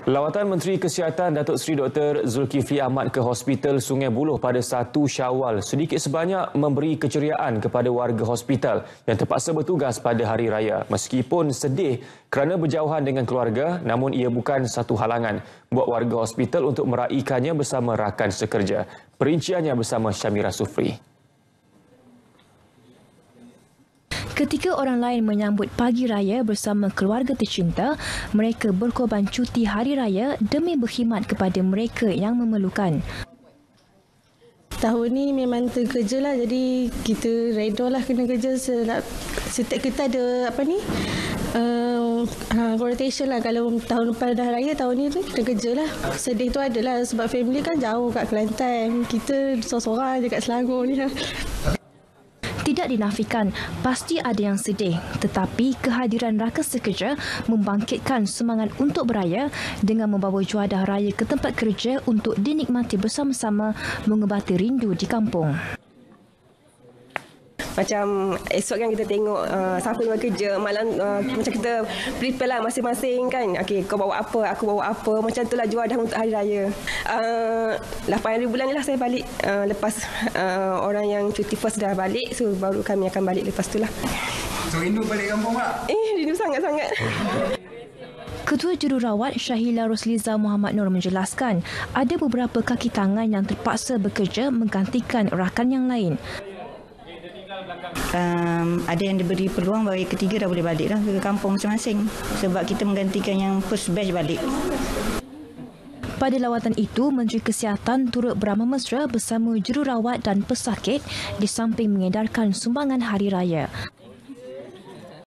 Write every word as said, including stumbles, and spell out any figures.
Lawatan Menteri Kesihatan Datuk Seri Doktor Zulkifli Ahmad ke Hospital Sungai Buloh pada satu Syawal sedikit sebanyak memberi keceriaan kepada warga hospital yang terpaksa bertugas pada hari raya. Meskipun sedih kerana berjauhan dengan keluarga, namun ia bukan satu halangan buat warga hospital untuk meraikannya bersama rakan sekerja. Perinciannya bersama Syamira Sufri. Ketika orang lain menyambut pagi raya bersama keluarga tercinta, mereka berkorban cuti hari raya demi berkhidmat kepada mereka yang memerlukan. Tahun ni memang terkerja lah, jadi kita redha lah kena kerja. Setiap kita ada apa ni, uh, rotation lah. Kalau tahun lepas dah raya, tahun ni tu kita kerja lah. Sedih tu adalah sebab family kan jauh kat Kelantan. Kita sorang-sorang je kat Selangor ni lah. Tidak dinafikan, pasti ada yang sedih. Tetapi kehadiran rakan sekerja membangkitkan semangat untuk beraya dengan membawa juadah raya ke tempat kerja untuk dinikmati bersama-sama mengobati rindu di kampung. Macam esok kan kita tengok uh, siapa yang kerja, malam uh, macam kita prepare lah masing-masing kan. Okey, kau bawa apa, aku bawa apa. Macam itulah juadah untuk hari raya. Uh, lapan hari bulan ni lah saya balik. Uh, lepas uh, orang yang cuti first dah balik, so baru kami akan balik lepas tu lah. So rindu balik kampung tak? Eh, rindu sangat-sangat. Ketua Jururawat Syahila Rosliza Muhammad Nur menjelaskan, ada beberapa kaki tangan yang terpaksa bekerja menggantikan rakan yang lain. Um, ada yang diberi peluang bahawa yang ketiga dah boleh balik dah ke kampung masing-masing sebab kita menggantikan yang first batch balik. Pada lawatan itu, Menteri Kesihatan turut beramah mesra bersama jururawat dan pesakit di samping mengedarkan sumbangan hari raya.